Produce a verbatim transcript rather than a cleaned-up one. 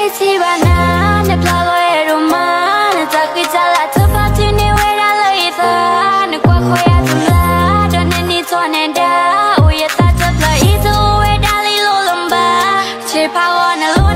si bana ne plalo e roma ne taki chala tupa tini wera loitha ne kwa khoya tumla don ni tone da uye ta tla izo we dali lolomba che pa wona